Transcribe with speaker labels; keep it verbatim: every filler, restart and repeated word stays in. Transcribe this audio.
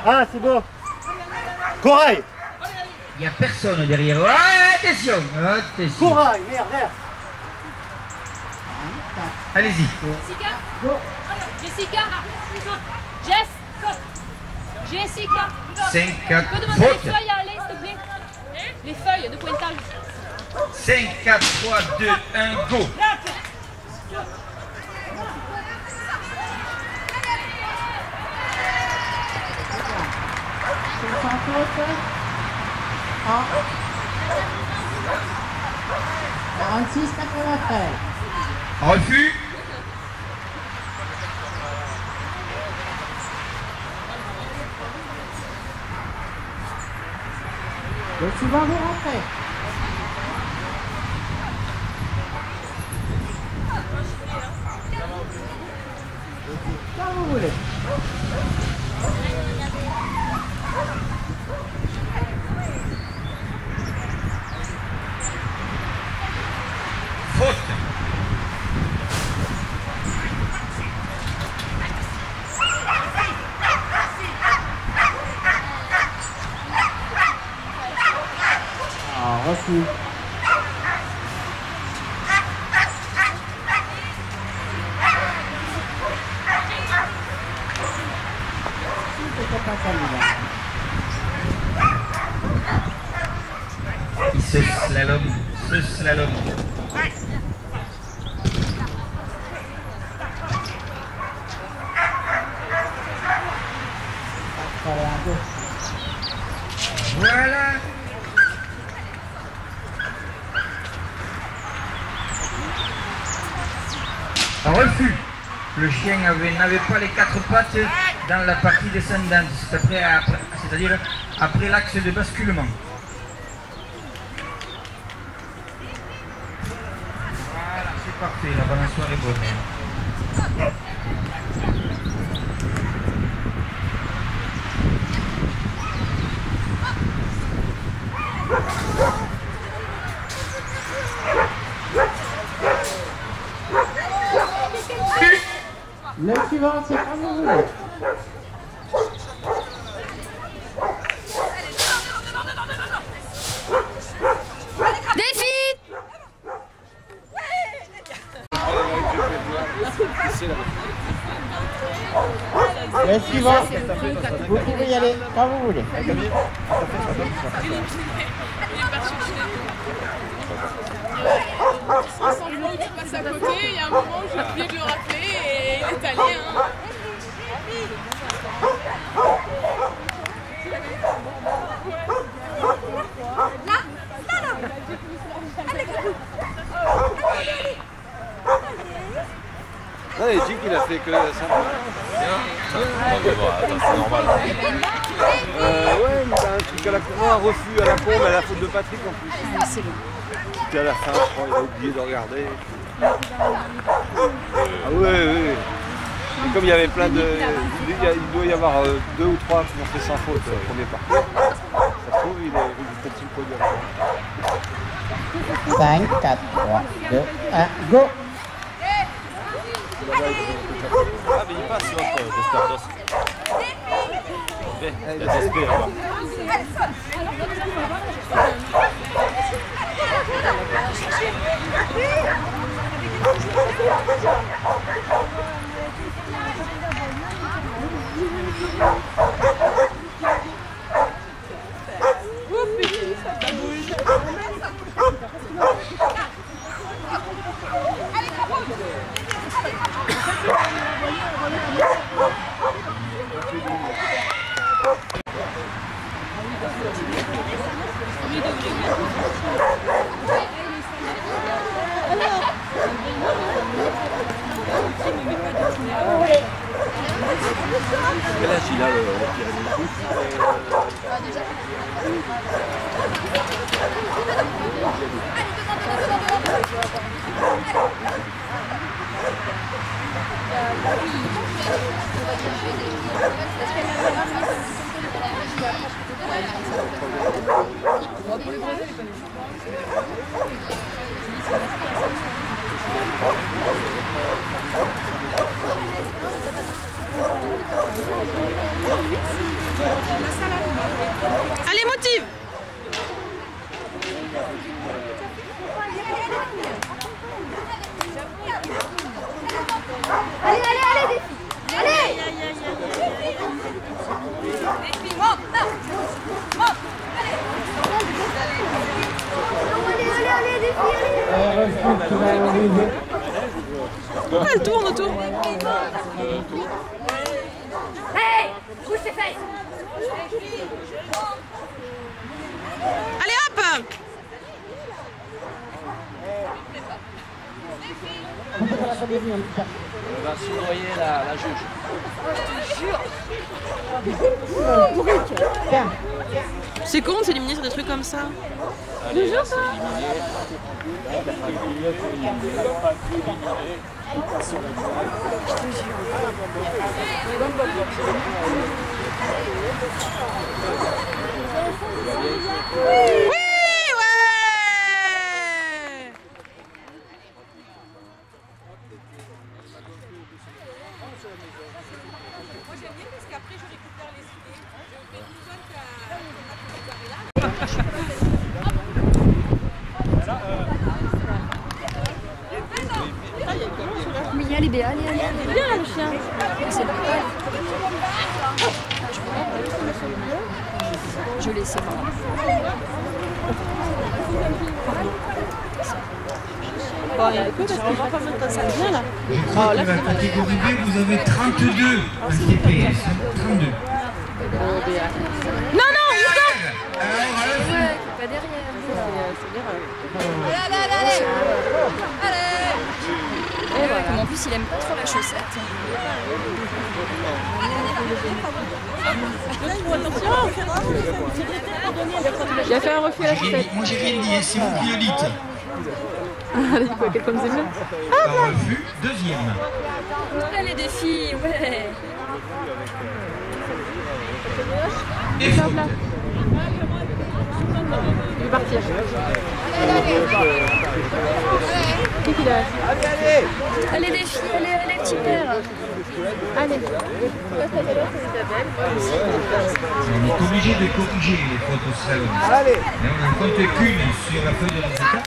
Speaker 1: Ah, c'est beau. Corail.
Speaker 2: Il n'y a personne derrière. Ah, attention, attention.
Speaker 1: Corail, merde, merde.
Speaker 2: Allez-y.
Speaker 3: Jessica. Jessica. Jess. Jessica.
Speaker 2: cinq, quatre,
Speaker 3: Tu peux demander
Speaker 2: faute.
Speaker 3: les feuilles à aller, s'il te plaît? Les feuilles de pointage.
Speaker 2: cinq, quatre, trois, deux, un, go.
Speaker 4: quarante-six quatre-vingt-treize.
Speaker 2: Refus.
Speaker 4: Le suivant, vous rentrez. Quand vous voulez.
Speaker 2: Faute.
Speaker 4: Ah, refus. C'était pas celui-là.
Speaker 2: Il se slalom, se slalom. Voilà. Refus. Le chien avait- n'avait pas les quatre pattes dans la partie descendante, c'est-à-dire après, c'est-à-dire après l'axe de basculement. Voilà, c'est parfait, la balançoire est bonne.
Speaker 4: Le suivant, c'est quand vous voulez.
Speaker 3: Delphine.
Speaker 4: Le suivant, vous pouvez y aller quand vous voulez.
Speaker 5: Il semblant que je passe à côté, il y a un moment où j'ai oublié de le rappeler et il est allé. Hein.
Speaker 3: Là. Slalom.
Speaker 6: Non, il dit qu'il a fait que ça.
Speaker 7: C'est normal.
Speaker 6: Euh, ouais, il a un truc à la con, un refus à la con, mais à la faute de Patrick en plus. C'était à la fin, je crois, il a oublié de regarder. Ah ouais, ouais. Et comme il y avait plein de... Il, y a, il doit y avoir euh, deux ou trois qui ont fait sans faute euh, au premier parcours. Ça se trouve, il est, il est peut-être sur le podium.
Speaker 4: cinq, quatre, trois, deux, un, go.
Speaker 7: Ah, mais il passe l'autre de Stardust. Il y a des espèces là-bas.
Speaker 6: Quel âge il a le, le Pyrénées?
Speaker 3: Thank you.
Speaker 8: Allez, motive.
Speaker 3: Allez, allez, allez, défi. Allez. Défi, monte, monte. Allez. Allez, allez, allez, défi, allez.
Speaker 8: Elle tourne autour.
Speaker 3: Hey, bouge tes fesses.
Speaker 8: Allez, hop.
Speaker 7: On va soudoyer la, la juge.
Speaker 8: C'est con de s'éliminer sur des trucs comme ça.
Speaker 7: Allez, là, c'est éliminé.
Speaker 8: Oui, ouais.
Speaker 5: Moi j'aime bien parce qu'après je récupère les idées. Je fais tout seul qu'à
Speaker 3: Mais allez, Béa, allez, allez, allez. Viens là, le chien. C'est le poil. Je l'ai, c'est bon.
Speaker 8: Bon, il y a écoute, on va voir combien de temps ça vient là.
Speaker 2: Je crois que la catégorie B, vous avez trente-deux en T P S. trente-deux.
Speaker 8: Non, non, il stop.
Speaker 2: Alors, alors,
Speaker 3: Ouais, pas derrière. Allez, allez, allez, allez. Et voilà. En plus, il aime pas trop la chaussette.
Speaker 8: Il a fait un refus à la
Speaker 2: j'ai rien
Speaker 8: chaussette.
Speaker 2: dit- moi j'ai rien dit, hein, c'est vous qui le dites.
Speaker 8: Allez, quoi, quelqu'un nous aime.
Speaker 2: Par refus, deuxième.
Speaker 3: Allez, les filles, ouais.
Speaker 2: Et faute.
Speaker 8: Il veut partir. Qui qu'il a?
Speaker 1: Allez, allez.
Speaker 3: Allez, les filles, allez, allez, petit père.
Speaker 8: Allez.
Speaker 2: On est obligé de corriger les fautes au slalom.
Speaker 1: Allez.
Speaker 2: Mais on n'en compte qu'une sur la feuille de résultat.